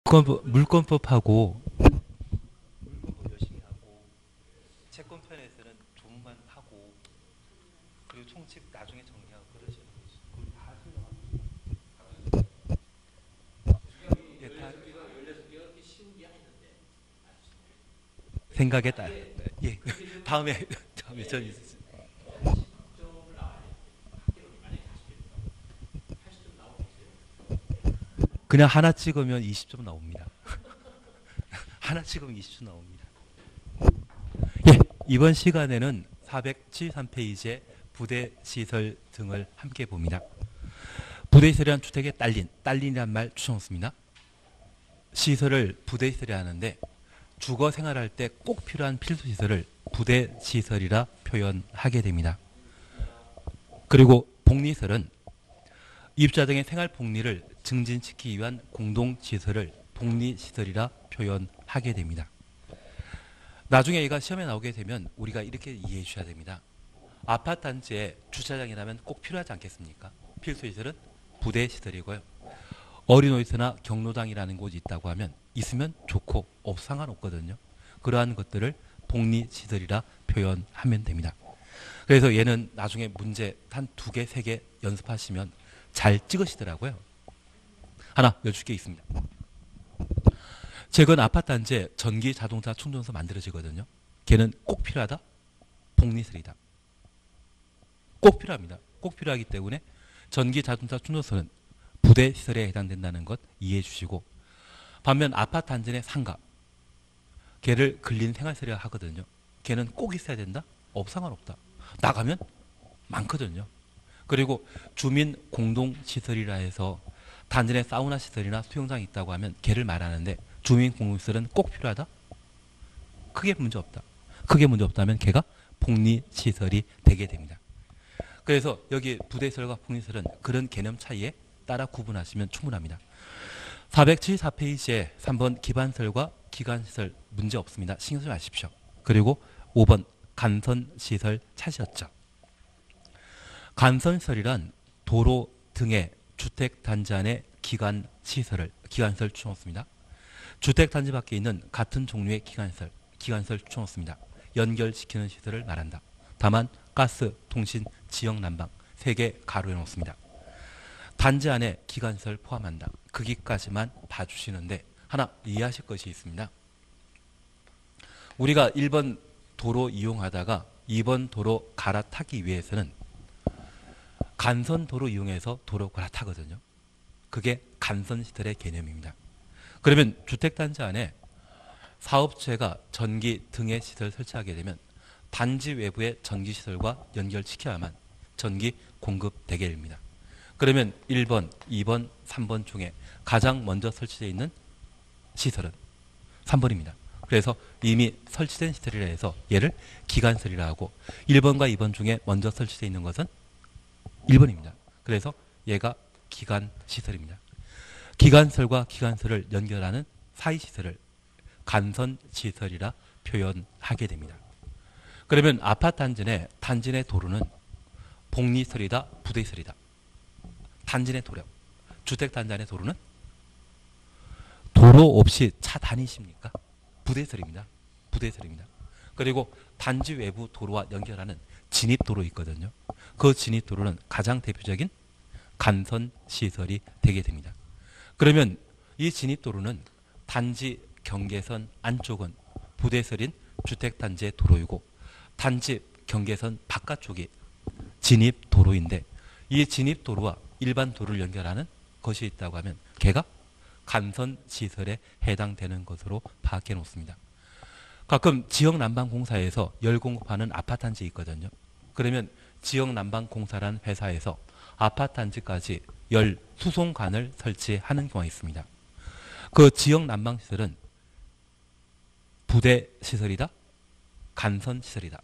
물권법하고 물권법 열심히 하고 채권편에서는 조문만 하고 그리고 총칙 나중에 정리하고 그러죠. 그걸 다 설명하고 예, 다 생각에 따라 예 다음에 저 그냥 하나 찍으면 20점 나옵니다. 하나 찍으면 20점 나옵니다. 예, 이번 시간에는 473페이지의 부대 시설 등을 함께 봅니다. 부대 시설이란 주택에 딸린이란 말 추천했습니다. 시설을 부대 시설이 하는데 주거 생활할 때 꼭 필요한 필수 시설을 부대 시설이라 표현하게 됩니다. 그리고 복리시설은 입자 등의 생활 복리를 증진시키기 위한 공동시설을 복리시설이라 표현하게 됩니다. 나중에 얘가 시험에 나오게 되면 우리가 이렇게 이해해 주셔야 됩니다. 아파트 단지에 주차장이라면 꼭 필요하지 않겠습니까? 필수시설은 부대시설이고요. 어린이집이나 경로당이라는 곳이 있다고 하면 있으면 좋고 상관없거든요. 그러한 것들을 복리시설이라 표현하면 됩니다. 그래서 얘는 나중에 문제 한 2개, 3개 연습하시면 잘 찍으시더라고요. 하나 여쭐 게 있습니다. 최근 아파트 단지에 전기 자동차 충전소 만들어지거든요. 걔는 꼭 필요하다? 복리시설이다. 꼭 필요합니다. 꼭 필요하기 때문에 전기 자동차 충전소는 부대 시설에 해당된다는 것 이해해 주시고, 반면 아파트 단지 내 상가, 걔를 근린 생활시설이라 하거든요. 걔는 꼭 있어야 된다? 상관없다. 나가면 많거든요. 그리고 주민 공동시설이라 해서 단지 내 사우나 시설이나 수영장이 있다고 하면 걔를 말하는데 주민 공동시설은 꼭 필요하다? 크게 문제 없다. 크게 문제 없다면 걔가 복리시설이 되게 됩니다. 그래서 여기 부대시설과 복리시설은 그런 개념 차이에 따라 구분하시면 충분합니다. 474페이지에 3번 기반시설과 기간시설 문제 없습니다. 신경 쓰지 마십시오. 그리고 5번 간선시설 찾으셨죠. 간선시설이란 도로 등의 주택단지 안의 기간시설 추천했습니다. 주택단지 밖에 있는 같은 종류의 기간시설 추천했습니다. 연결시키는 시설을 말한다. 다만 가스, 통신, 지역 난방 3개 가로해 놓습니다. 단지 안에 기간시설 포함한다. 거기까지만 봐주시는데 하나 이해하실 것이 있습니다. 우리가 1번 도로 이용하다가 2번 도로 갈아타기 위해서는 간선도로 이용해서 도로 갈아타거든요. 그게 간선시설의 개념입니다. 그러면 주택단지 안에 사업체가 전기 등의 시설 설치하게 되면 단지 외부의 전기시설과 연결시켜야만 전기 공급되게 됩니다. 그러면 1번, 2번, 3번 중에 가장 먼저 설치되어 있는 시설은 3번입니다. 그래서 이미 설치된 시설이라 해서 얘를 기간시설이라 하고 1번과 2번 중에 먼저 설치되어 있는 것은 1번입니다. 그래서 얘가 기간시설입니다. 기간시설과 기간시설을 연결하는 사이시설을 간선시설이라 표현하게 됩니다. 그러면 아파트 단지 내 도로는 복리시설이다, 부대시설이다. 단지 내 도로, 주택단지 안의 도로는 도로 없이 차 다니십니까? 부대시설입니다. 부대시설입니다. 그리고 단지 외부 도로와 연결하는 진입도로 있거든요. 그 진입도로는 가장 대표적인 간선시설이 되게 됩니다. 그러면 이 진입도로는 단지 경계선 안쪽은 부대시설인 주택단지의 도로이고 단지 경계선 바깥쪽이 진입도로인데 이 진입도로와 일반 도로를 연결하는 것이 있다고 하면 걔가 간선시설에 해당되는 것으로 파악해 놓습니다. 가끔 지역난방공사에서 열 공급하는 아파트 단지 있거든요. 그러면 지역난방공사라는 회사에서 아파트 단지까지 열 수송관을 설치하는 경우가 있습니다. 그 지역난방시설은 부대시설이다, 간선시설이다.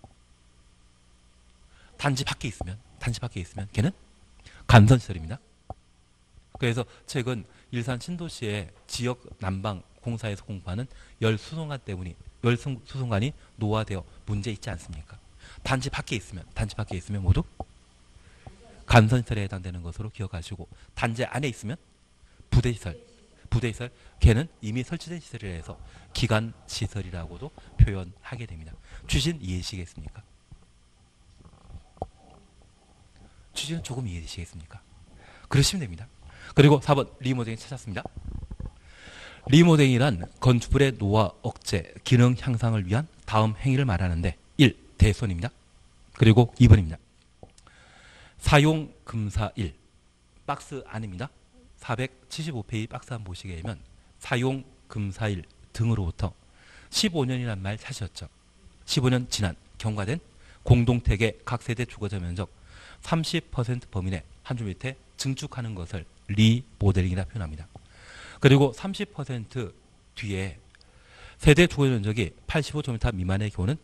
단지 밖에 있으면 걔는 간선시설입니다. 그래서 최근 일산 신도시의 지역난방공사에서 공급하는 열 수송관이 노화되어 문제 있지 않습니까? 단지 밖에 있으면 모두 간선시설에 해당되는 것으로 기억하시고 단지 안에 있으면 부대 시설, 걔는 이미 설치된 시설이라 해서 기간 시설이라고도 표현하게 됩니다. 취지는 이해되시겠습니까? 취지는 조금 이해되시겠습니까? 그러시면 됩니다. 그리고 4번 리모델링 찾았습니다. 리모델링이란 건축물의 노화 억제, 기능 향상을 위한 다음 행위를 말하는데 1. 대손입니다. 그리고 2번입니다. 사용 금사 1. 박스 안입니다. 475페이지 박스 안 보시게 되면 사용 금사 1 등으로부터 15년이란 말 사셨죠. 15년 지난 경과된 공동택의 각 세대 주거자 면적 30% 범위 내 한 줄 밑에 증축하는 것을 리모델링이라 표현합니다. 그리고 30% 뒤에 세대 주거 면적이 85제곱미터 미만의 경우는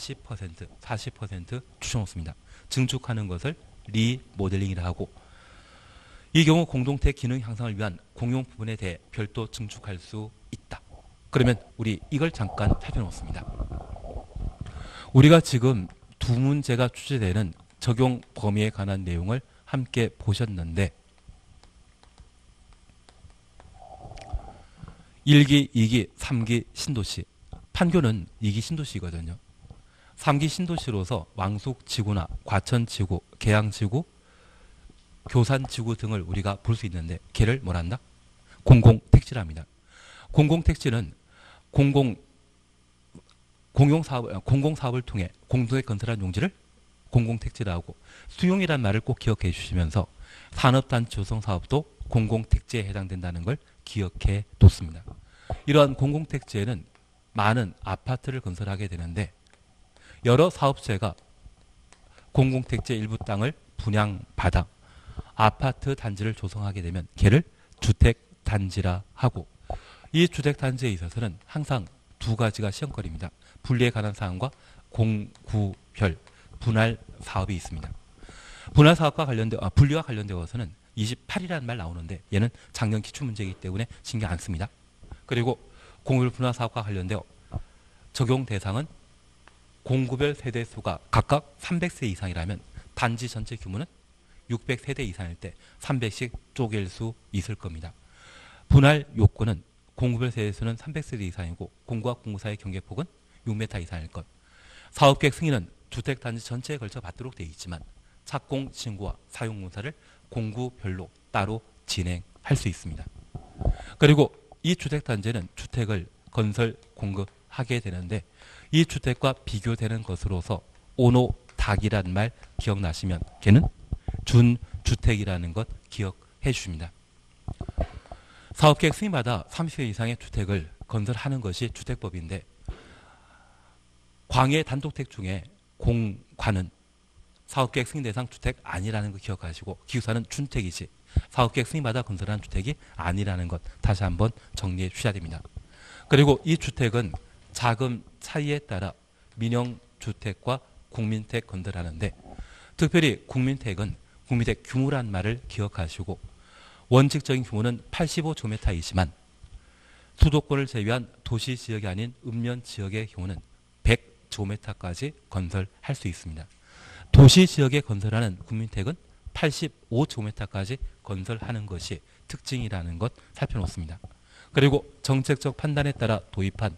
40% 추천없습니다. 증축하는 것을 리모델링이라 하고, 이 경우 공동택 기능 향상을 위한 공용 부분에 대해 별도 증축할 수 있다. 그러면 우리 이걸 잠깐 살펴놓습니다. 우리가 지금 두 문제가 출제되는 적용 범위에 관한 내용을 함께 보셨는데 1기, 2기, 3기 신도시, 판교는 2기 신도시거든요. 3기 신도시로서 왕숙지구나 과천지구, 계양지구, 교산지구 등을 우리가 볼 수 있는데 걔를 뭐란다? 공공택지랍니다. 공공택지는 공공사업을 통해 공동에 건설한 용지를 공공택지라고, 수용이란 말을 꼭 기억해 주시면서 산업단지 조성 사업도 공공택지에 해당된다는 걸 기억해 뒀습니다. 이러한 공공택지에는 많은 아파트를 건설하게 되는데 여러 사업체가 공공택지 일부 땅을 분양받아 아파트 단지를 조성하게 되면 걔를 주택단지라 하고, 이 주택단지에 있어서는 항상 두 가지가 시험거리입니다. 분리에 관한 사항과 공구별 분할 사업이 있습니다. 분할 사업과 분리와 관련되어서는 28이라는 말 나오는데 얘는 작년 기출문제이기 때문에 신경 안 씁니다. 그리고 공구별 분할 사업과 관련되어 적용 대상은 공구별 세대 수가 각각 300세 이상이라면 단지 전체 규모는 600세대 이상일 때 300씩 쪼갤 수 있을 겁니다. 분할 요건은 공구별 세대 수는 300세대 이상이고 공구와 공구 사이의 경계폭은 6m 이상일 것. 사업계획 승인은 주택단지 전체에 걸쳐 받도록 되어 있지만 착공 신고와 사용 공사를 공구별로 따로 진행할 수 있습니다. 그리고 이 주택단지는 주택을 건설 공급하게 되는데 이 주택과 비교되는 것으로서 오노닥이라는 말 기억나시면 걔는 준주택이라는 것 기억해 주십니다. 사업계획 승인받아 30세 이상의 주택을 건설하는 것이 주택법인데 광해 단독택 중에 공관은 사업계획 승인 대상 주택 아니라는 거 기억하시고 기숙사는 준택이지 사업계획 승인받아 건설한 주택이 아니라는 것 다시 한번 정리해 주셔야 됩니다. 그리고 이 주택은 자금 차이에 따라 민영주택과 국민택 건설하는데 특별히 국민택은 국민택 규모란 말을 기억하시고 원칙적인 규모는 85제곱미터이지만 수도권을 제외한 도시지역이 아닌 읍면지역의 경우는 100제곱미터까지 건설할 수 있습니다. 도시지역에 건설하는 국민택은 85제곱미터까지 건설하는 것이 특징이라는 것 살펴놓습니다. 그리고 정책적 판단에 따라 도입한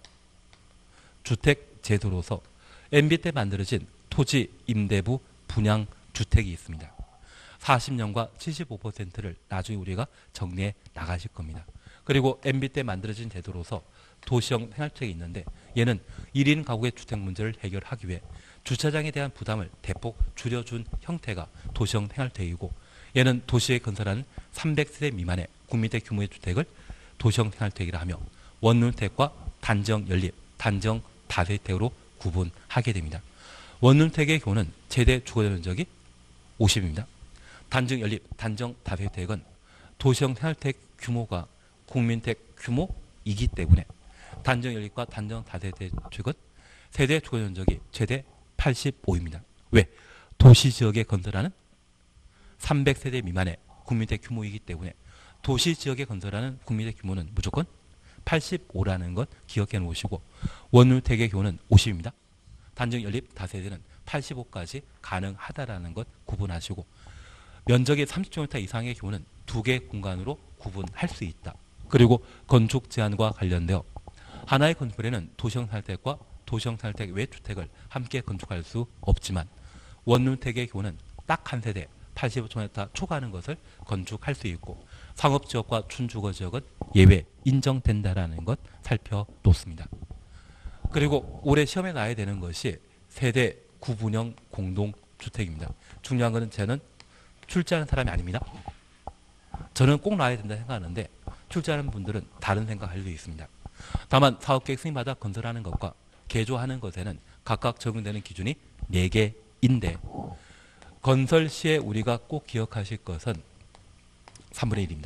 주택제도로서 MB 때 만들어진 토지 임대부 분양주택이 있습니다. 40년과 75%를 나중에 우리가 정리해 나가실 겁니다. 그리고 MB 때 만들어진 제도로서 도시형 생활주택이 있는데 얘는 1인 가구의 주택 문제를 해결하기 위해 주차장에 대한 부담을 대폭 줄여준 형태가 도시형 생활주택이고 얘는 도시에 건설하는 300세대 미만의 국민택 규모의 주택을 도시형 생활주택이라 하며 원룸택과 단정 연립, 단정 다세대로 구분하게 됩니다. 원룸택의 경우는 최대 주거 면적이 50입니다. 단정 연립, 단정 다세대택은 도시형 생활주택 규모가 국민택 규모이기 때문에 단정 연립과 단정 다세대택은 세대 주거 면적이 최대 85입니다. 왜? 도시지역에 건설하는 300세대 미만의 국민택 규모이기 때문에 도시지역에 건설하는 국민택 규모는 무조건 85라는 것 기억해 놓으시고 원룸택의 경우는 50입니다. 단정 연립 다세대는 85까지 가능하다라는 것 구분하시고 면적이 30제곱미터 이상의 경우는 두 개 공간으로 구분할 수 있다. 그리고 건축 제한과 관련되어 하나의 건물에는 도시형 살택과 도시형 살택 외 주택을 함께 건축할 수 없지만 원주택의 경우는 딱 한 세대 85제곱미터 초과하는 것을 건축할 수 있고 상업지역과 준주거지역은 예외 인정된다라는 것 살펴놓습니다. 그리고 올해 시험에 나야 되는 것이 세대 구분형 공동주택입니다. 중요한 것은 저는 출제하는 사람이 아닙니다. 저는 꼭 나와야 된다 생각하는데 출제하는 분들은 다른 생각할 수 있습니다. 다만 사업계획 승인받아 건설하는 것과 개조하는 것에는 각각 적용되는 기준이 4개인데 건설 시에 우리가 꼭 기억하실 것은 3분의 1입니다.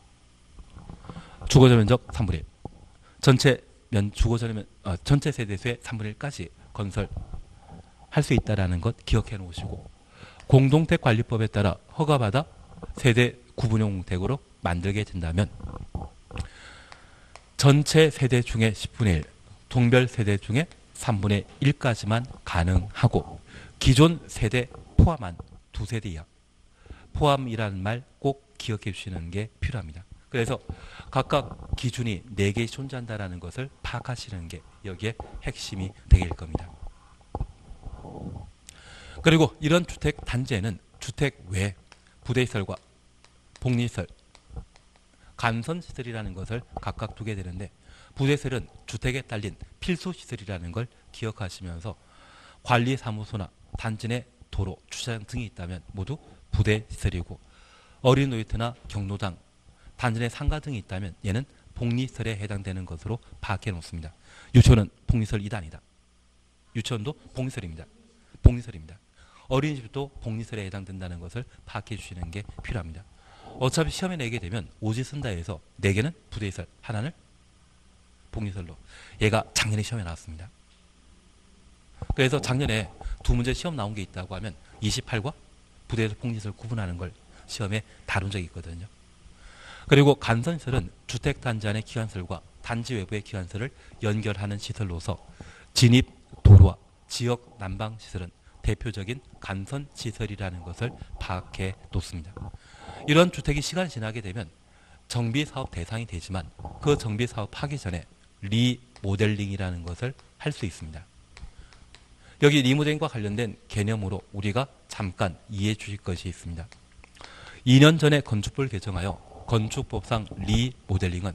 주거적 면적 3분의 1. 전체 세대수의 3분의 1까지 건설할 수 있다는 것 기억해 놓으시고 공동택 관리법에 따라 허가받아 세대 구분형 택으로 만들게 된다면 전체 세대 중에 10분의 1, 동별 세대 중에 3분의 1까지만 가능하고 기존 세대 포함한 2세대 이하 포함이라는 말 꼭 기억해 주시는 게 필요합니다. 그래서 각각 기준이 4개 존재한다는 것을 파악하시는 게 여기에 핵심이 되길 겁니다. 그리고 이런 주택 단지에는 주택 외 부대시설과 복리시설, 간선시설이라는 것을 각각 두게 되는데 부대시설은 주택에 딸린 필수시설이라는 걸 기억하시면서 관리사무소나 단지 내 도로, 주차장 등이 있다면 모두 부대시설이고 어린 놀이터나 경로당, 단지 내 상가 등이 있다면 얘는 복리시설에 해당되는 것으로 파악해 놓습니다. 유치원은 복리시설 2단이다. 유치원도 복리시설입니다. 복리시설입니다. 어린이집도 복리시설에 해당된다는 것을 파악해 주시는 게 필요합니다. 어차피 시험에 내게 되면 오지 쓴다 해서 4개는 부대시설, 하나는 복리시설로 얘가 작년에 시험에 나왔습니다. 그래서 작년에 2문제 시험 나온 게 있다고 하면 28과 부대시설, 복리시설 구분하는 걸 시험에 다룬 적이 있거든요. 그리고 간선시설은 주택단지 안의 기관시설과 단지 외부의 기관시설을 연결하는 시설로서 진입 도로와 지역 난방시설은 대표적인 간선시설이라는 것을 파악해 놓습니다. 이런 주택이 시간이 지나게 되면 정비사업 대상이 되지만 그 정비사업 하기 전에 리모델링이라는 것을 할 수 있습니다. 여기 리모델링과 관련된 개념으로 우리가 잠깐 이해해 주실 것이 있습니다. 2년 전에 건축법을 개정하여 건축법상 리모델링은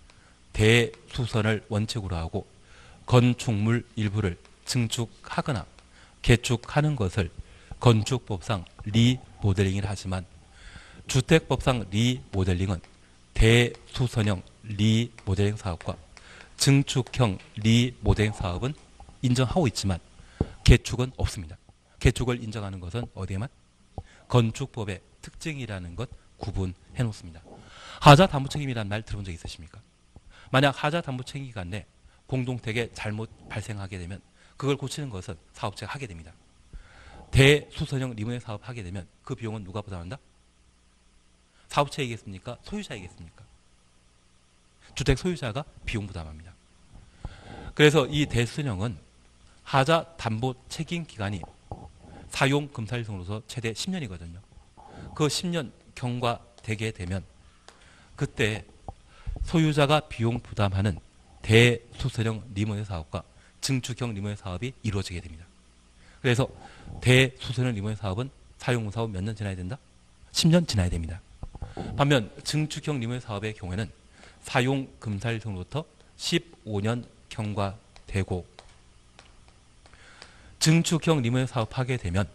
대수선을 원칙으로 하고 건축물 일부를 증축하거나 개축하는 것을 건축법상 리모델링이라 하지만 주택법상 리모델링은 대수선형 리모델링 사업과 증축형 리모델링 사업은 인정하고 있지만 개축은 없습니다. 개축을 인정하는 것은 어디에만? 건축법의 특징이라는 것 구분해 놓습니다. 하자 담보 책임이라는 말 들어본 적 있으십니까? 만약 하자 담보 책임 기간 내 공동택에 잘못 발생하게 되면 그걸 고치는 것은 사업자가 하게 됩니다. 대수선형 리모델링 사업 하게 되면 그 비용은 누가 부담한다? 사업체이겠습니까? 소유자이겠습니까? 주택 소유자가 비용 부담합니다. 그래서 이 대수선형은 하자 담보 책임 기간이 사용 금사일성으로서 최대 10년이거든요. 그 10년 경과되게 되면 그때 소유자가 비용 부담하는 대수선형 리모델링 사업과 증축형 리모델링 사업이 이루어지게 됩니다. 그래서 대수선형 리모델링 사업은 사용 사업 몇 년 지나야 된다? 10년 지나야 됩니다. 반면 증축형 리모델링 사업의 경우에는 사용 금사일성으로부터 15년 경과되고 증축형 리모델링 사업하게 되면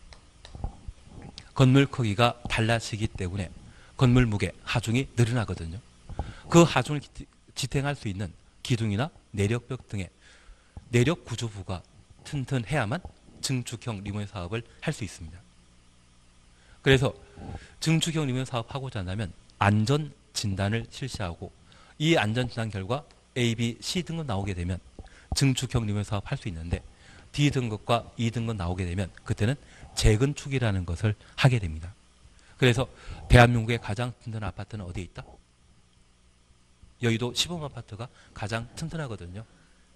건물 크기가 달라지기 때문에 건물 무게, 하중이 늘어나거든요. 그 하중을 지탱할 수 있는 기둥이나 내력벽 등의 내력 구조부가 튼튼해야만 증축형 리모델링 사업을 할 수 있습니다. 그래서 증축형 리모델링 사업하고자 한다면 안전 진단을 실시하고 이 안전 진단 결과 A, B, C 등급 나오게 되면 증축형 리모델링 사업 할 수 있는데 D등급과 E등급 나오게 되면 그때는 재건축이라는 것을 하게 됩니다. 그래서 대한민국의 가장 튼튼한 아파트는 어디에 있다? 여의도 시범 아파트가 가장 튼튼하거든요.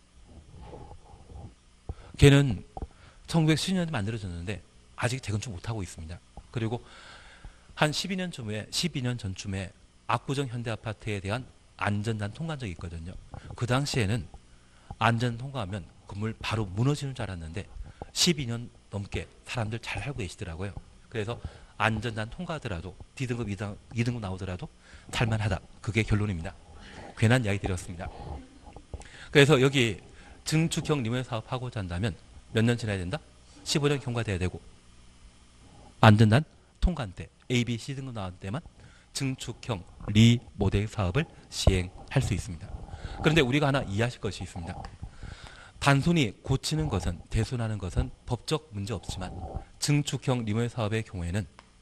걔는 1910년에 만들어졌는데 아직 재건축 못하고 있습니다. 그리고 한 12년 전쯤에 압구정 현대아파트에 대한 안전단 통과한 적이 있거든요. 그 당시에는 안전 통과하면 건물 바로 무너지는 줄 알았는데 12년 넘게 사람들 잘 살고 계시더라고요. 그래서 안전단 통과하더라도 D등급, 2등급 나오더라도 살만하다. 그게 결론입니다. 괜한 이야기 드렸습니다. 그래서 여기 증축형 리모델 사업하고자 한다면 몇 년 지나야 된다? 15년 경과돼야 되고 안전단 통과한 때 A, B, C 등급 나온 때만 증축형 리모델 사업을 시행할 수 있습니다. 그런데 우리가 하나 이해하실 것이 있습니다. 단순히 고치는 것은, 대손하는 것은 법적 문제 없지만 증축형 리모델 사업의 경우에는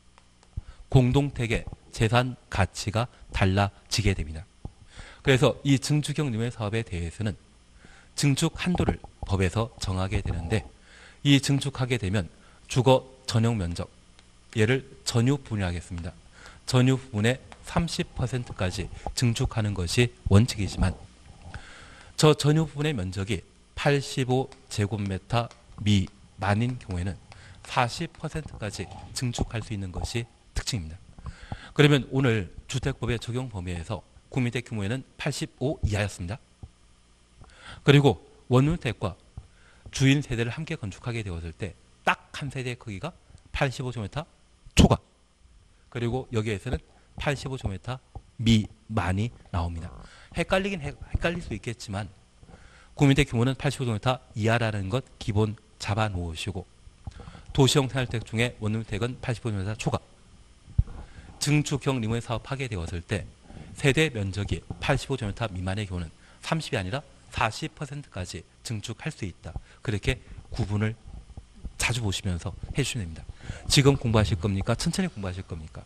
공동택의 재산 가치가 달라지게 됩니다. 그래서 이 증축형 리모델 사업에 대해서는 증축 한도를 법에서 정하게 되는데 이 증축하게 되면 주거 전용 면적, 얘를 전유 부분이라고 하겠습니다. 전유 부분의 30%까지 증축하는 것이 원칙이지만 저 전유 부분의 면적이 85제곱미터 미만인 경우에는 40%까지 증축할 수 있는 것이 특징입니다. 그러면 오늘 주택법의 적용 범위에서 국민주택 규모에는 85 이하였습니다. 그리고 원주택과 주인 세대를 함께 건축하게 되었을 때 딱 한 세대의 크기가 85제곱미터 초과, 그리고 여기에서는 85제곱미터 미만이 나옵니다. 헷갈릴 수 있겠지만 국민주택 규모는 85제곱미터 이하라는 것 기본 잡아 놓으시고 도시형 생활주택 중에 원주택은 85제곱미터 초과, 증축형 리모델 사업하게 되었을 때 세대 면적이 85제곱미터 미만의 경우는 30이 아니라 40%까지 증축할 수 있다. 그렇게 구분을 자주 보시면서 해주시면 됩니다. 지금 공부하실 겁니까? 천천히 공부하실 겁니까?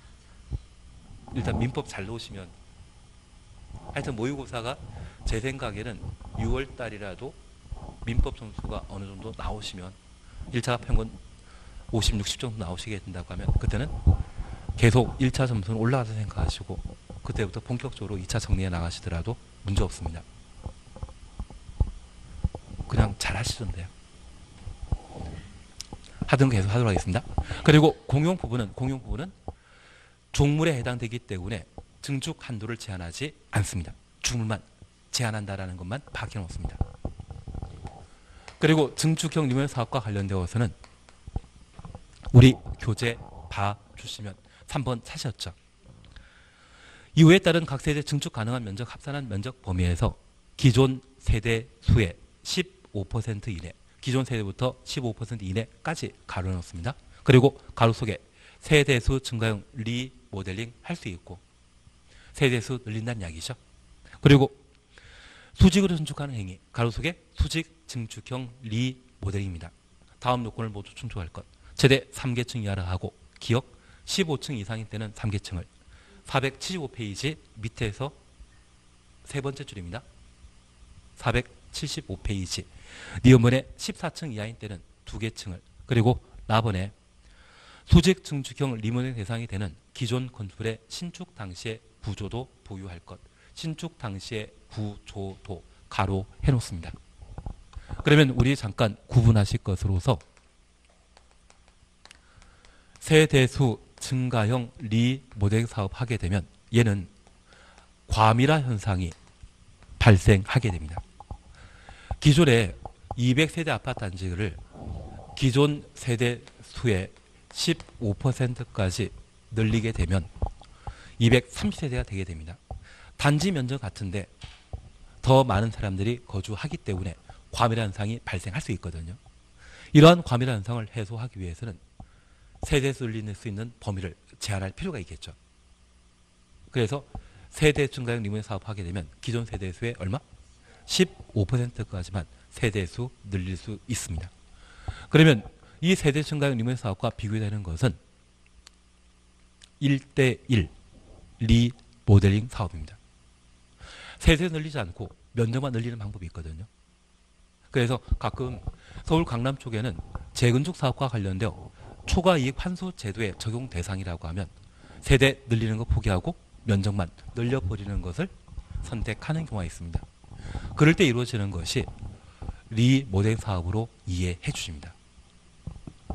일단 민법 잘 놓으시면, 하여튼 모의고사가 제 생각에는 6월 달이라도 민법 점수가 어느 정도 나오시면 1차 평균 50, 60 정도 나오시게 된다고 하면 그때는 계속 1차 점수는 올라가서 생각하시고 그때부터 본격적으로 2차 정리해 나가시더라도 문제 없습니다. 그냥 잘 하시던데요. 하든 계속 하도록 하겠습니다. 그리고 공용 부분은 종물에 해당되기 때문에 증축 한도를 제한하지 않습니다. 주물만 제한한다라는 것만 박혀놓습니다. 그리고 증축형 리모델 사업과 관련되어서는 우리 교재 봐주시면 3번 사셨죠. 이후에 따른 각 세대 증축 가능한 면적 합산한 면적 범위에서 기존 세대 수의 15% 이내, 기존 세대부터 15% 이내까지 가로 넣습니다. 그리고 가로 속에 세대수 증가형 리모델링 할 수 있고 세대수 늘린다는 이야기죠. 그리고 수직으로 증축하는 행위, 가로 속에 수직 증축형 리모델링입니다. 다음 요건을 모두 충족할 것. 최대 3계층 이하라 하고 기억 15층 이상일 때는 3계층을 475페이지 밑에서 세 번째 줄입니다. 475페이지 니은번에 14층 이하인 때는 2계층을, 그리고 나번에 수직 증축형 리모델링 대상이 되는 기존 건물의 신축 당시의 구조도 보유할 것. 신축 당시의 구조도 가로 해놓습니다. 그러면 우리 잠깐 구분하실 것으로서 세대수 증가형 리모델링 사업 하게 되면 얘는 과밀화 현상이 발생하게 됩니다. 기존에 200세대 아파트 단지를 기존 세대 수의 15%까지 늘리게 되면 230세대가 되게 됩니다. 단지 면적 같은데 더 많은 사람들이 거주하기 때문에 과밀화 현상이 발생할 수 있거든요. 이러한 과밀화 현상을 해소하기 위해서는 세대수 늘릴 수 있는 범위를 제한할 필요가 있겠죠. 그래서 세대 증가형 리모델링 사업하게 되면 기존 세대수의 얼마? 15%까지만 세대수 늘릴 수 있습니다. 그러면 이 세대 증가형 리모델링 사업과 비교되는 것은 1대1 리모델링 사업입니다. 세대 늘리지 않고 면적만 늘리는 방법이 있거든요. 그래서 가끔 서울 강남 쪽에는 재건축 사업과 관련되어 초과이익 환수 제도의 적용 대상이라고 하면 세대 늘리는 거 포기하고 면적만 늘려버리는 것을 선택하는 경우가 있습니다. 그럴 때 이루어지는 것이 리모델링 사업으로 이해해 주십니다.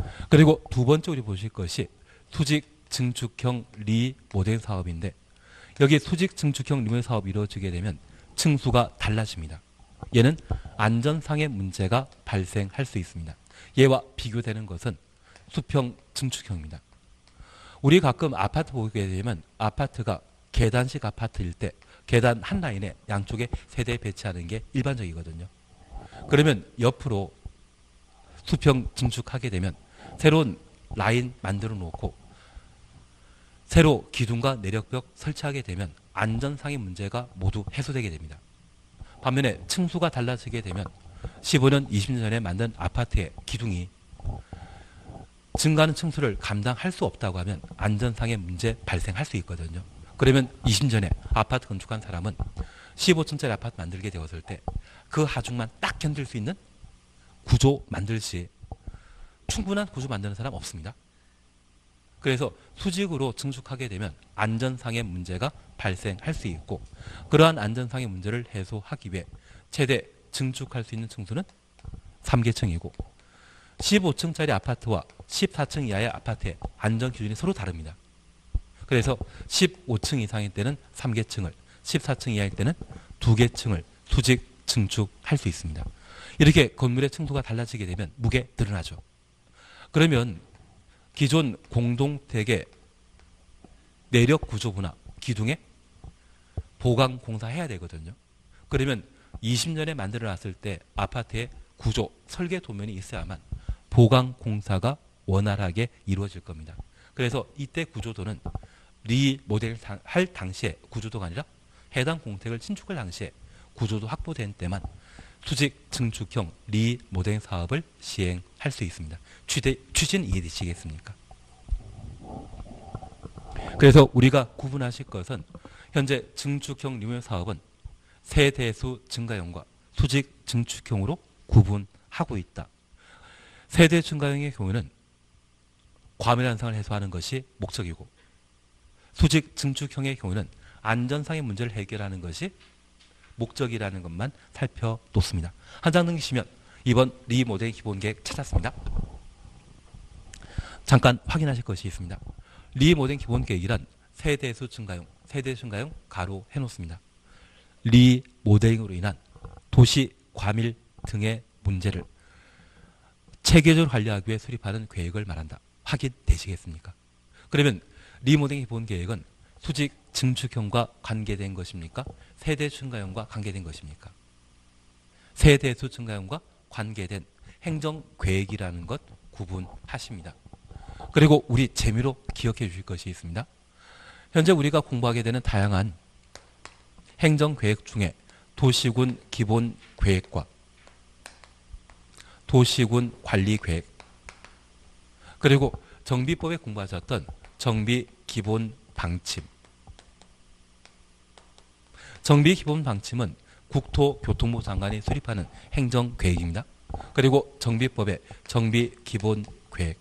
그리고 두 번째 우리 보실 것이 수직 증축형 리모델링 사업인데 여기 수직 증축형 리모델링 사업이 이루어지게 되면 층수가 달라집니다. 얘는 안전상의 문제가 발생할 수 있습니다. 얘와 비교되는 것은 수평 증축형입니다. 우리 가끔 아파트 보게 되면 아파트가 계단식 아파트일 때 계단 한 라인에 양쪽에 세대 배치하는 게 일반적이거든요. 그러면 옆으로 수평 증축하게 되면 새로운 라인 만들어 놓고 새로 기둥과 내력벽 설치하게 되면 안전상의 문제가 모두 해소되게 됩니다. 반면에 층수가 달라지게 되면 15년, 20년 전에 만든 아파트의 기둥이 증가하는 층수를 감당할 수 없다고 하면 안전상의 문제 발생할 수 있거든요. 그러면 20년 전에 아파트 건축한 사람은 15층짜리 아파트 만들게 되었을 때 그 하중만 딱 견딜 수 있는 구조 만들 시 충분한 구조 만드는 사람 없습니다. 그래서 수직으로 증축하게 되면 안전상의 문제가 발생할 수 있고 그러한 안전상의 문제를 해소하기 위해 최대 증축할 수 있는 층수는 3계층이고 15층짜리 아파트와 14층 이하의 아파트의 안전 기준이 서로 다릅니다. 그래서 15층 이상일 때는 3계층을 14층 이하일 때는 2계층을 수직 증축할 수 있습니다. 이렇게 건물의 층수가 달라지게 되면 무게 늘어나죠. 그러면 기존 공동택의 내력 구조부나 기둥에 보강 공사해야 되거든요. 그러면 20년에 만들어 놨을 때 아파트의 구조, 설계 도면이 있어야만 보강 공사가 원활하게 이루어질 겁니다. 그래서 이때 구조도는 리모델링 할 당시에 구조도가 아니라 해당 공택을 신축할 당시에 구조도 확보된 때만 수직 증축형 리모델링 사업을 시행할 수 있습니다. 취지는 이해되시겠습니까? 그래서 우리가 구분하실 것은 현재 증축형 리모델링 사업은 세대수 증가형과 수직 증축형으로 구분하고 있다. 세대 증가형의 경우는 과밀 현상을 해소하는 것이 목적이고 수직 증축형의 경우는 안전상의 문제를 해결하는 것이 목적이라는 것만 살펴놓습니다. 한 장 넘기시면 이번 리모델링 기본계획 찾았습니다. 잠깐 확인하실 것이 있습니다. 리모델링 기본계획이란 세대수 증가형, 세대 증가형 가로 해놓습니다. 리모델링으로 인한 도시 과밀 등의 문제를 체계적으로 관리하기 위해 수립하는 계획을 말한다. 확인되시겠습니까? 그러면 리모델링 기본계획은 수직 증축형과 관계된 것입니까? 세대 증가형과 관계된 것입니까? 세대수 증가형과 관계된 행정계획이라는 것 구분하십니다. 그리고 우리 재미로 기억해 주실 것이 있습니다. 현재 우리가 공부하게 되는 다양한 행정계획 중에 도시군 기본계획과 도시군 관리계획 그리고 정비법에 공부하셨던 정비기본방침 정비기본방침은 국토교통부 장관이 수립하는 행정계획입니다. 그리고 정비법의 정비기본계획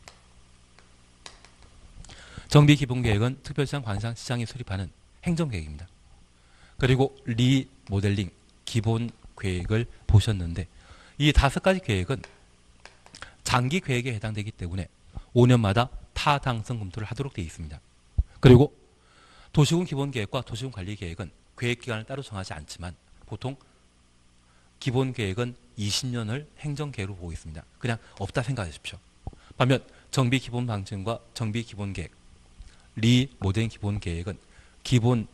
정비기본계획은 특별시장, 관시장이 수립하는 행정계획입니다. 그리고 리모델링 기본계획을 보셨는데 이 5가지 계획은 장기계획에 해당되기 때문에 5년마다 타당성 검토를 하도록 되어 있습니다. 그리고 도시군 기본계획과 도시군 관리계획은 계획기간을 따로 정하지 않지만 보통 기본계획은 20년을 행정계획으로 보고 있습니다. 그냥 없다 생각하십시오. 반면 정비기본방침과 정비기본계획, 리모델링 기본계획은 기본이기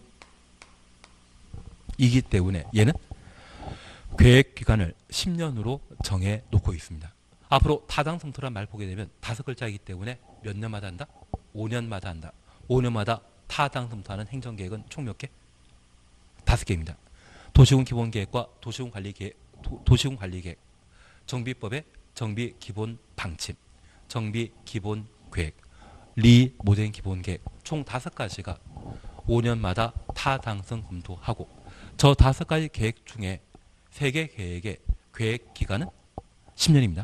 때문에 얘는 계획기간을 10년으로 정해놓고 있습니다. 앞으로 타당성토란 말 보게 되면 5글자이기 때문에 몇 년마다 한다? 5년마다 한다. 5년마다 타당성토하는 행정계획은 총 몇 개? 5개입니다. 도시군 기본계획과 도시군 관리계획, 정비법의 정비기본방침, 정비기본계획, 리모델링 기본계획 총 5가지가 5년마다 타당성 검토하고 저 5가지 계획 중에 3개 계획의 계획기간은 10년입니다.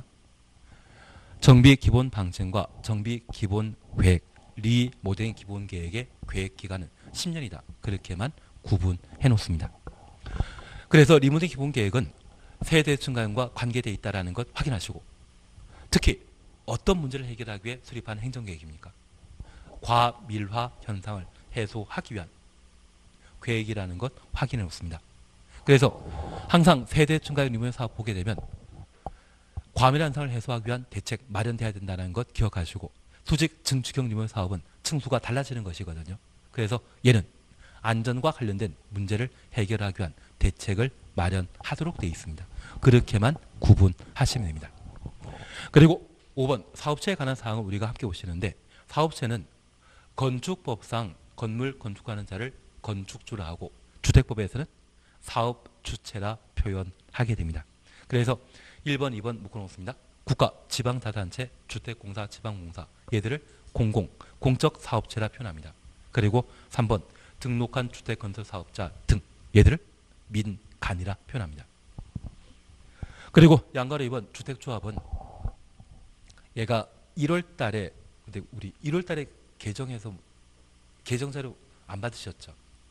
정비기본방침과 정비기본계획, 리모델링 기본계획의 계획기간은 10년이다. 그렇게만 구분해 놓습니다. 그래서 리모델링 기본계획은 세대 증가형과 관계되어 있다는 것 확인하시고 특히 어떤 문제를 해결하기 위해 수립한 행정계획입니까? 과밀화 현상을 해소하기 위한 계획이라는 것 확인해 놓습니다. 그래서 항상 세대 증가형 리모델 사업 보게 되면 과밀 현상을 해소하기 위한 대책 마련돼야 된다는 것 기억하시고, 수직 증축형 리모델 사업은 층수가 달라지는 것이거든요. 그래서 얘는 안전과 관련된 문제를 해결하기 위한 대책을 마련하도록 되어 있습니다. 그렇게만 구분하시면 됩니다. 그리고 5번 사업체에 관한 사항을 우리가 함께 보시는데, 사업체는 건축법상 건물 건축하는 자를 건축주라 하고, 주택법에서는 사업주체라 표현하게 됩니다. 그래서 1번, 2번 묶어놓습니다. 국가, 지방자치단체, 주택공사, 지방공사, 얘들을 공적 사업체라 표현합니다. 그리고 3번 등록한 주택건설사업자 등, 얘들을 민간이라 표현합니다. 그리고 양가로 2번 주택조합은 얘가 1월 달에, 근데 우리 1월 달에 개정해서 개정자료 안 받으셨죠?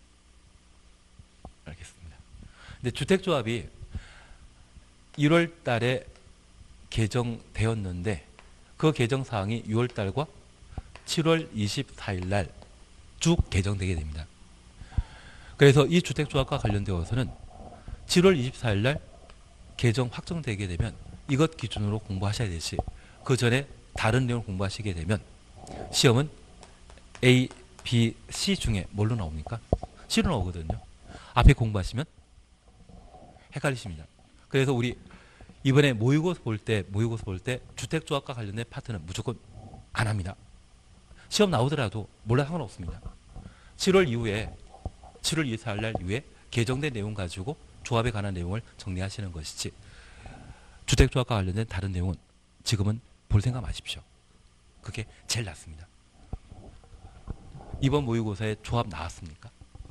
알겠습니다. 근데 주택조합이 1월 달에 개정되었는데 그 개정 사항이 6월 달과 7월 24일 날 쭉 개정되게 됩니다. 그래서 이 주택조합과 관련되어서는 7월 24일 날 개정 확정되게 되면 이것 기준으로 공부하셔야 되시, 그 전에 다른 내용을 공부하시게 되면 시험은 A, B, C 중에 뭘로 나옵니까? C로 나오거든요. 앞에 공부하시면 헷갈리십니다. 그래서 우리 이번에 모의고사 볼 때 주택조합과 관련된 파트는 무조건 안 합니다. 시험 나오더라도 몰라 상관없습니다. 7월 24일 날 이후에 개정된 내용 가지고 조합에 관한 내용을 정리하시는 것이지, 주택조합과 관련된 다른 내용은 지금은 볼 생각 마십시오. 그게 제일 낫습니다. 이번 모의고사에 조합 나왔습니까?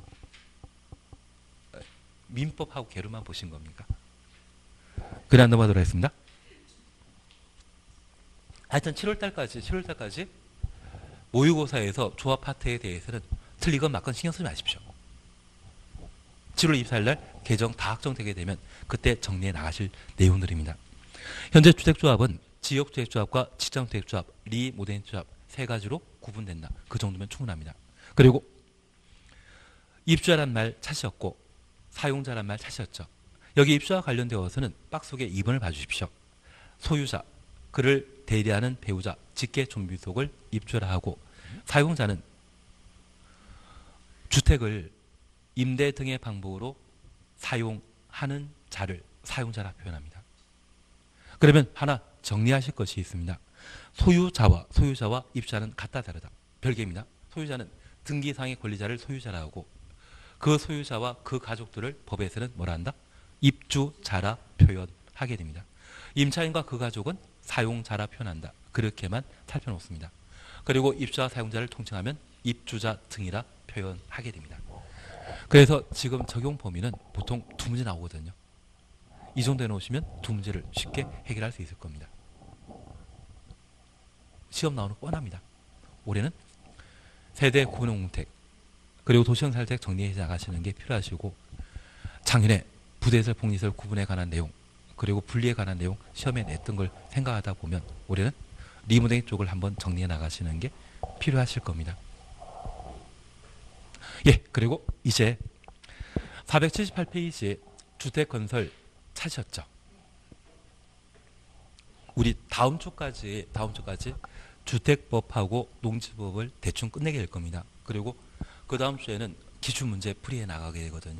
민법하고 계류만 보신 겁니까? 그냥 넘어가도록 하겠습니다. 하여튼 7월달까지 모의고사에서 조합 파트에 대해서는 틀리건 맞건 신경 쓰지 마십시오. 7월 24일 날 개정 다 확정되게 되면 그때 정리해 나가실 내용들입니다. 현재 주택조합은 지역주택조합과 직장주택조합, 리모델링조합 세 가지로 구분된다. 그 정도면 충분합니다. 그리고 입주자란 말 찾으셨고 사용자란 말 찾으셨죠. 여기 입주와 관련되어서는 박스 속에 2번을 봐주십시오. 소유자, 그를 대리하는 배우자, 직계 존비속을 입주라 하고, 사용자는 주택을 임대 등의 방법으로 사용하는 자를 사용자라 표현합니다. 그러면 하나 정리하실 것이 있습니다. 소유자와 입주자는 같다 다르다. 별개입니다. 소유자는 등기상의 권리자를 소유자라 하고, 그 소유자와 그 가족들을 법에서는 뭐라 한다? 입주자라 표현하게 됩니다. 임차인과 그 가족은 사용자라 표현한다. 그렇게만 살펴놓습니다. 그리고 입주자 사용자를 통칭하면 입주자 등이라 표현하게 됩니다. 그래서 지금 적용 범위는 보통 두 문제 나오거든요. 이 정도 해놓으시면 두 문제를 쉽게 해결할 수 있을 겁니다. 시험 나오는 거 뻔합니다. 올해는 세대 공동주택 그리고 도시형살택 정리해 나가시는 게 필요하시고, 작년에 부대시설, 복리시설 구분에 관한 내용 그리고 분리에 관한 내용 시험에 냈던 걸 생각하다 보면 올해는 리모델링 쪽을 한번 정리해 나가시는 게 필요하실 겁니다. 예, 그리고 이제 478페이지에 주택건설 찾으셨죠? 우리 다음 주까지 주택법하고 농지법을 대충 끝내게 될 겁니다. 그리고 그 다음 주에는 기출문제 풀이해 나가게 되거든요.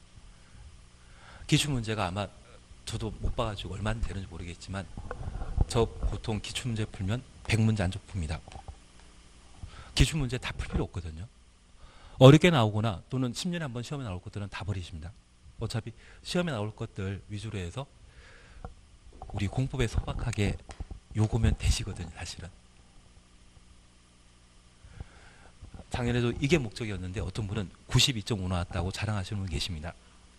기출문제가 아마 저도 못 봐가지고 얼마나 되는지 모르겠지만 저 보통 기출문제 풀면 100문제 안쪽 풉니다. 기출문제 다 풀 필요 없거든요. 어렵게 나오거나 또는 10년에 한 번 시험에 나올 것들은 다 버리십니다. 어차피 시험에 나올 것들 위주로 해서 우리 공법에 소박하게 요구면 되시거든요. 사실은. 작년에도 이게 목적이었는데 어떤 분은 92.5 나왔다고 자랑하시는 분 계십니다.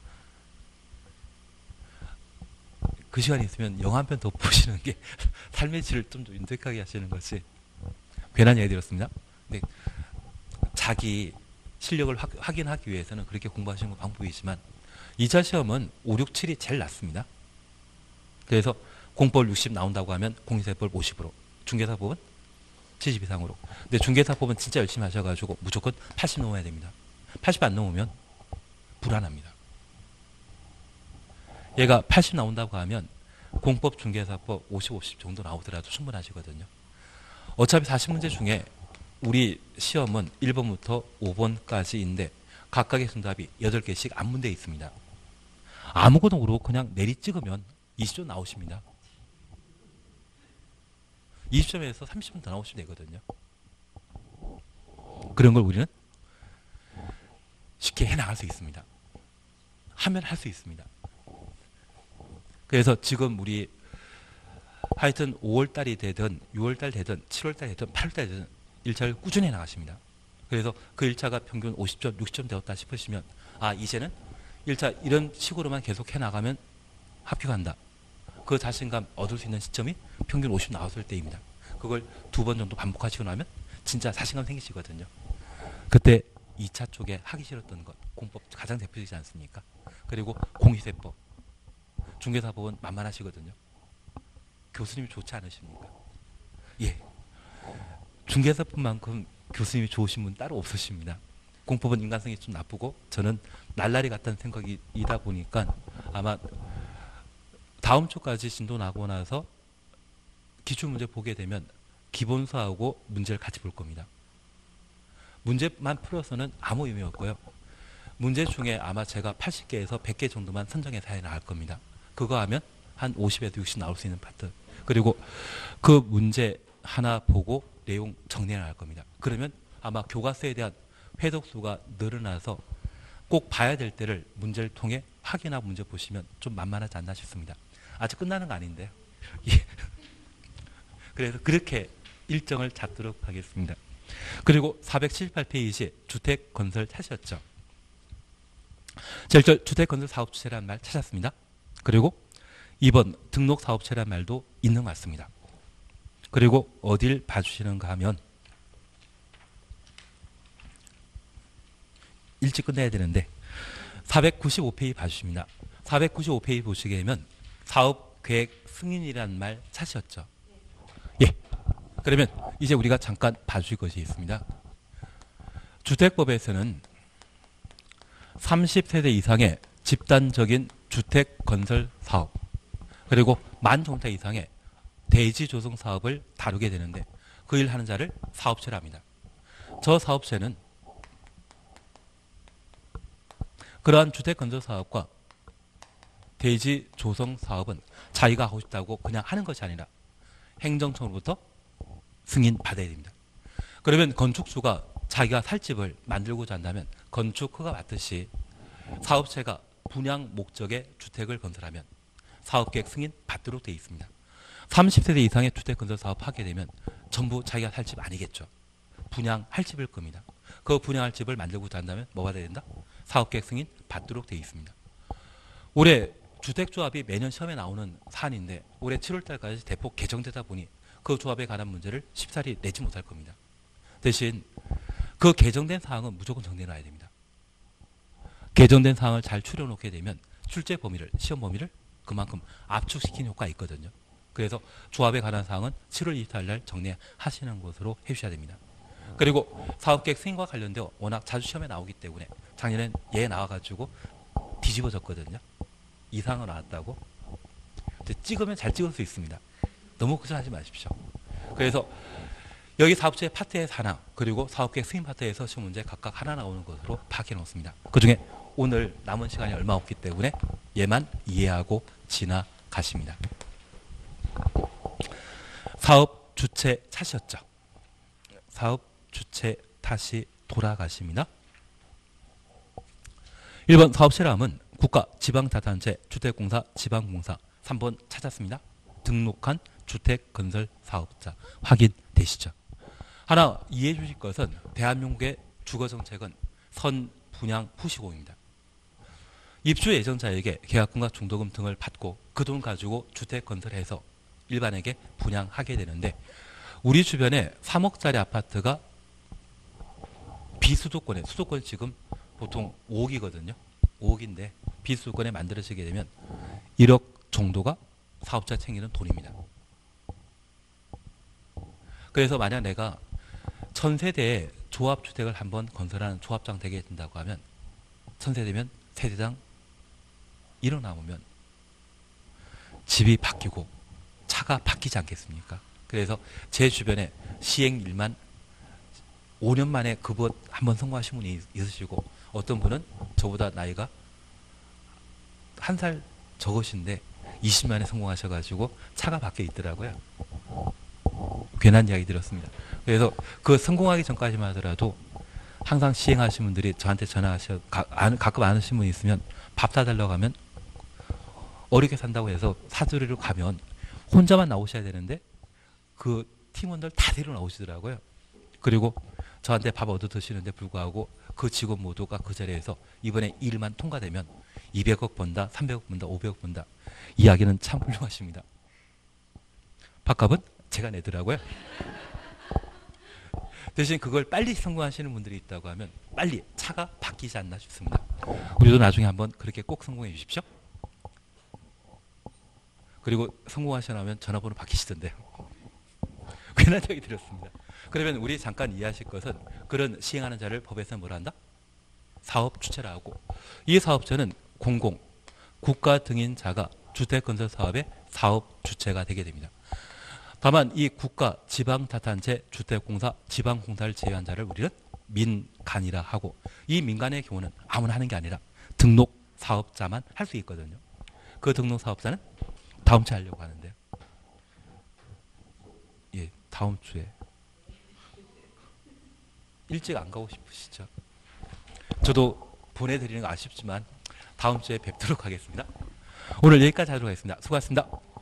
그 시간이 있으면 영화 한 편 더 보시는 게 삶의 질을 좀 윤택하게 하시는 것이, 괜한 얘기 드렸습니다. 근데 자기 실력을 확인하기 위해서는 그렇게 공부하시는 건 방법이지만 2차 시험은 5, 6, 7이 제일 낫습니다. 그래서 공법 60 나온다고 하면 공인세법 50으로, 중개사법은 70 이상으로. 근데 중개사법은 진짜 열심히 하셔가지고 무조건 80 넘어야 됩니다. 80 안 넘으면 불안합니다. 얘가 80 나온다고 하면 공법 중개사법 50, 50 정도 나오더라도 충분하시거든요. 어차피 40문제 중에 우리 시험은 1번부터 5번까지인데 각각의 정답이 8개씩 안문되어 있습니다. 아무거나 모르고 그냥 내리 찍으면 20점 나오십니다. 20점에서 30점 더 나오시면 되거든요. 그런 걸 우리는 쉽게 해나갈 수 있습니다. 하면 할 수 있습니다. 그래서 지금 우리 하여튼 5월달이 되든 6월달 되든 7월달 되든 8월달 되든 1차를 꾸준히 해나가십니다. 그래서 그 1차가 평균 50점, 60점 되었다 싶으시면 아 이제는 1차 이런 식으로만 계속 해나가면 합격한다. 그 자신감 얻을 수 있는 시점이 평균 50 나왔을 때입니다. 그걸 2번 정도 반복하시고 나면 진짜 자신감 생기시거든요. 그때 2차 쪽에 하기 싫었던 것, 공법 가장 대표적이지 않습니까? 그리고 공시세법, 중개사법은 만만하시거든요. 교수님이 좋지 않으십니까? 예. 중개사법만큼 교수님이 좋으신 분 따로 없으십니다. 공법은 인간성이 좀 나쁘고 저는 날라리 같다는 생각이다 보니까 아마 다음 주까지 진도 나고 나서 기출문제 보게 되면 기본서하고 문제를 같이 볼 겁니다. 문제만 풀어서는 아무 의미 없고요. 문제 중에 아마 제가 80개에서 100개 정도만 선정해서 해 나갈 겁니다. 그거 하면 한 50에서 60 나올 수 있는 파트. 그리고 그 문제 하나 보고 내용 정리해 나갈 겁니다. 그러면 아마 교과서에 대한 회독수가 늘어나서 꼭 봐야 될 때를 문제를 통해 확인하고 문제 보시면 좀 만만하지 않나 싶습니다. 아직 끝나는 거 아닌데요. 예. 그래서 그렇게 일정을 잡도록 하겠습니다. 그리고 478페이지 주택건설 찾으셨죠? 제일 주택건설 사업주체라는 말 찾았습니다. 그리고 2번 등록사업체라는 말도 있는 것 같습니다. 그리고 어딜 봐주시는가 하면 일찍 끝내야 되는데 495페이지 봐주십니다. 495페이지 보시게 되면 사업계획 승인이라는 말 찾으셨죠? 예. 그러면 이제 우리가 잠깐 봐줄 것이 있습니다. 주택법에서는 30세대 이상의 집단적인 주택건설 사업 그리고 만종타 이상의 대지 조성 사업을 다루게 되는데 그 일 하는 자를 사업체라 합니다. 저 사업체는 그러한 주택건설 사업과 대지 조성 사업은 자기가 하고 싶다고 그냥 하는 것이 아니라 행정청으로부터 승인 받아야 됩니다. 그러면 건축주가 자기가 살 집을 만들고자 한다면 건축허가 받듯이 사업체가 분양 목적의 주택을 건설하면 사업계획 승인 받도록 되어 있습니다. 30세대 이상의 주택건설 사업 하게 되면 전부 자기가 살 집 아니겠죠. 분양할 집일 겁니다. 그 분양할 집을 만들고자 한다면 뭐 받아야 된다? 사업계획 승인 받도록 되어 있습니다. 올해 주택조합이 매년 시험에 나오는 사안인데 올해 7월달까지 대폭 개정되다 보니 그 조합에 관한 문제를 쉽사리 내지 못할 겁니다. 대신 그 개정된 사항은 무조건 정리해놔야 됩니다. 개정된 사항을 잘 추려놓게 되면 출제 범위를, 시험 범위를 그만큼 압축시키는 효과가 있거든요. 그래서 조합에 관한 사항은 7월 24일 날 정리하시는 것으로 해주셔야 됩니다. 그리고 사업계획 승인과 관련되어 워낙 자주 시험에 나오기 때문에 작년엔 얘 나와가지고 뒤집어졌거든요. 이상은 나왔다고. 찍으면 잘 찍을 수 있습니다. 너무 걱정하지 마십시오. 그래서 여기 사업체 파트의 하나 그리고 사업계획 승인 파트에서 시험 문제 각각 하나 나오는 것으로 파악해 놓습니다. 그중에 오늘 남은 시간이 얼마 없기 때문에 얘만 이해하고 지나가십니다. 사업 주체 찾으셨죠? 사업 주체 다시 돌아가십니다. 1번 사업체라면 국가, 지방자치단체, 주택공사, 지방공사 3번 찾았습니다. 등록한 주택건설 사업자 확인되시죠? 하나 이해해 주실 것은 대한민국의 주거정책은 선분양 후시공입니다. 입주 예정자에게 계약금과 중도금 등을 받고 그 돈 가지고 주택 건설해서 일반에게 분양하게 되는데 우리 주변에 3억짜리 아파트가 비수도권에 수도권이 지금 보통 5억이거든요. 5억인데 비수도권에 만들어지게 되면 1억 정도가 사업자 챙기는 돈입니다. 그래서 만약 내가 1000세대의 조합주택을 한번 건설하는 조합장 되게 된다고 하면 1000세대면 세대당 일어나면 집이 바뀌고 차가 바뀌지 않겠습니까? 그래서 제 주변에 시행일만 5년 만에 그 법 한번 성공하신 분이 있으시고 어떤 분은 저보다 나이가 한 살 적으신데 20만에 성공하셔가지고 차가 바뀌어 있더라고요. 괜한 이야기 들었습니다. 그래서 그 성공하기 전까지만 하더라도 항상 시행하신 분들이 저한테 가끔 아는 분이 있으면 밥 사달라고 하면 어렵게 산다고 해서 사주리로 가면 혼자만 나오셔야 되는데 그 팀원들 다 데리고 나오시더라고요. 그리고 저한테 밥 얻어 드시는데 불구하고 그 직원 모두가 그 자리에서 이번에 일만 통과되면 200억 번다, 300억 번다, 500억 번다. 이야기는 참 훌륭하십니다. 밥값은 제가 내더라고요. 대신 그걸 빨리 성공하시는 분들이 있다고 하면 빨리 차가 바뀌지 않나 싶습니다. 우리도 나중에 한번 그렇게 꼭 성공해 주십시오. 그리고 성공하시려면 전화번호 바뀌시던데요. 괜한 얘기 드렸습니다. 그러면 우리 잠깐 이해하실 것은 그런 시행하는 자를 법에서 뭐라 한다? 사업 주체라 하고 이 사업자는 공공, 국가 등인 자가 주택건설 사업의 사업 주체가 되게 됩니다. 다만 이 국가, 지방자탄체, 주택공사, 지방공사를 제외한 자를 우리는 민간이라 하고 이 민간의 경우는 아무나 하는 게 아니라 등록 사업자만 할 수 있거든요. 그 등록 사업자는 다음 주에 하려고 하는데요. 예, 다음 주에. 일찍 안 가고 싶으시죠? 저도 보내드리는 거 아쉽지만 다음 주에 뵙도록 하겠습니다. 오늘 여기까지 하도록 하겠습니다. 수고하셨습니다.